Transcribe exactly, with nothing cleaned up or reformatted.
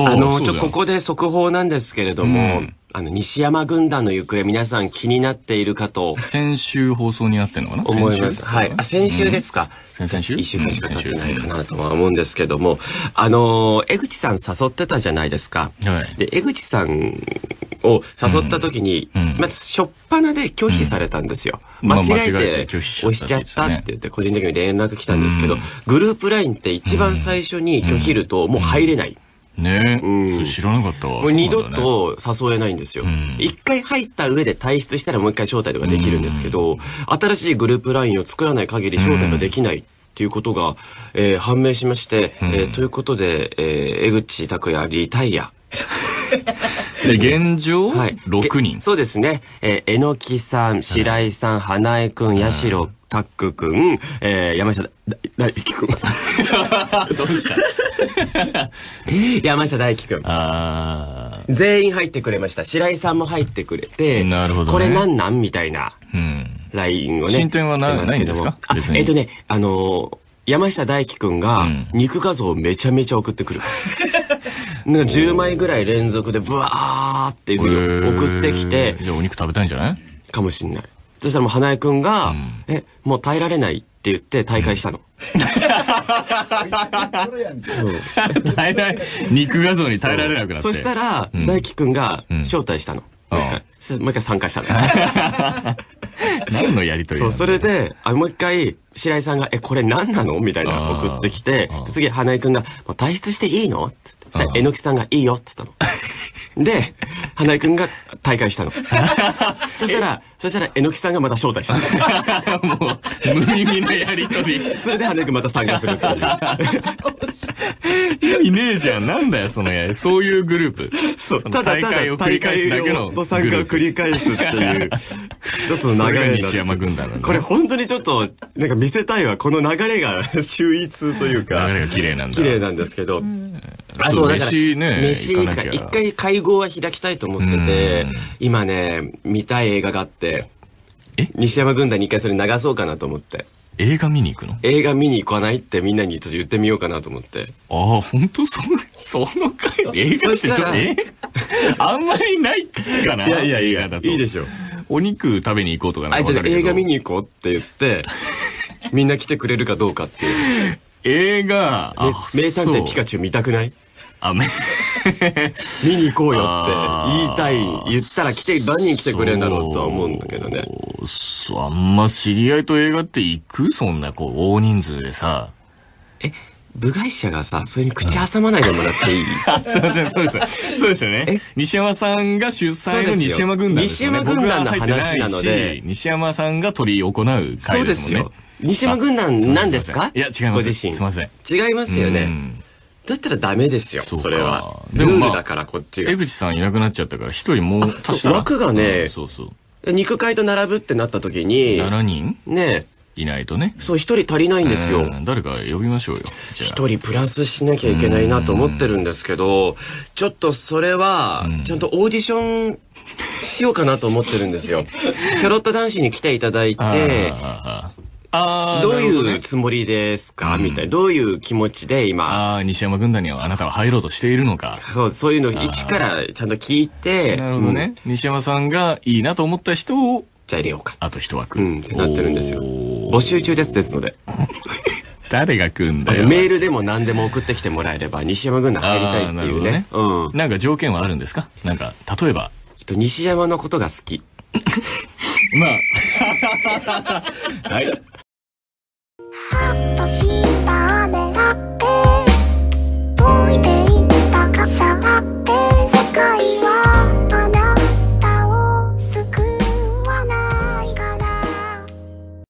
あの、ちょ、ここで速報なんですけれども、あの、西山軍団の行方、皆さん気になっているかと。 先週放送になってるのかな思います。はい。あ、先週ですか。 先々週一週間しか経ってないかなとは思うんですけども、あの、江口さん誘ってたじゃないですか。 はい。 で、江口さんを誘った時に、まず、初っ端で拒否されたんですよ。間違えて押しちゃったって言って、個人的に連絡来たんですけど、グループラインって一番最初に拒否ると、もう入れない。 ねえ、うん、知らなかったわ。 もう二度と誘えないんですよ。一、回入った上で退出したらもう一回招待とかできるんですけど、新しいグループラインを作らない限り招待ができないっていうことが、えー、判明しまして、えー、ということで、えー、江口拓也リタイア。 で、現状、はい、ろくにん。 そうですね。えー、えのきさん、白井さん、花江くん、八代タックくん、えー、山下大輝くん。どうした山下大輝くん。あ全員入ってくれました。白井さんも入ってくれて、 なるほど、ね、 これなんなんみたいな、ラインをね。 進展は な, ないんですかあ、えっとね、あのー、山下大輝くんが、肉画像をめちゃめちゃ送ってくる。なんかじゅうまいぐらい連続でブワーっていうふうに送ってきて。 じゃあお肉食べたいんじゃないかもしんない。そしたらもう花江くんが、うん、え、もう耐えられないって言って大会したの。 耐えられ、肉画像に耐えられなくなって。 そしたら、うん、大輝くんが招待したの。うん、もう一回、もう一回参加したの。 何のやりとりなの？ そう、それで、あ、もう一回、白井さんが、え、これ何なのみたいな送ってきて、次、花江くんが、もう退出していいのつって。えのきさんがいいよっつったの。で、花江くんが大会したの。そしたら、そしたら、えのきさんがまた招待したの。もう、無意味なやりとり。 それで花江くんまた参加するっていう。 意味ねえじゃん。なんだよ、そのやり。そういうグループ。 そう、ただただ大会を繰り返すだけの。と参加を繰り返すっていう。一つの流れ西山軍団、 ね、これ本当にちょっと、なんか見せたいわ。この流れが秀逸というか。 流れが綺麗なんだ。 綺麗なんですけど。 あ、そう、だから、飯ね。 飯とか、一回会合は開きたいと思ってて、今ね、見たい映画があって、え西山軍団に一回それ流そうかなと思って。 映画見に行くの？ 映画見に行かないってみんなにちょっと言ってみようかなと思って。 ああ、本当そその回、映画ってちょっと、えあんまりないかな。 いやいやいや、いいでしょ。 お肉食べに行こうとかなんかあ、じゃあ映画見に行こうって言って、みんな来てくれるかどうかっていう。 映画、 名探偵ピカチュウ見たくない？ あ、め、 見に行こうよって言いたい、言ったら来て、何人来てくれるんだろうとは思うんだけどね。 そう、あんま知り合いと映画って行く？そんな、こう、大人数でさ。 え、部外者がさ、それに口挟まないでもらっていい？ あ、すいません、そうです。そうですよね。西山さんが主催の西山軍団ですよね。 西山軍団の話なので。 西山さんが取り行う会ですもんね。そうですよ。 西山軍団何ですか？ いや、違います。すいません。 違いますよね。だったらダメですよ、それは。ルールだからこっちが。 江口さんいなくなっちゃったから一人もう足したら。 枠がね、 そうそう。 肉会と並ぶってなった時に。 しちにんねいないとね。 そう、一人足りないんですよ。 誰か呼びましょうよ。 一人プラスしなきゃいけないなと思ってるんですけど、ちょっとそれは、ちゃんとオーディションしようかなと思ってるんですよ。キャロット男子に来ていただいて、どういうつもりですかみたいな。どういう気持ちで今。 ああ、西山軍団にはあなたは入ろうとしているのか。 そう、そういうのを一からちゃんと聞いて。 なるほどね。西山さんがいいなと思った人を、 じゃあ入れようか。 あと一枠。 うん、ってなってるんですよ。募集中です、ですので。 誰が来んだよ。 メールでも何でも送ってきてもらえれば、西山軍団入りたいっていうね。 うん。なんか条件はあるんですか？なんか、例えば。 西山のことが好き。 まあ。はい。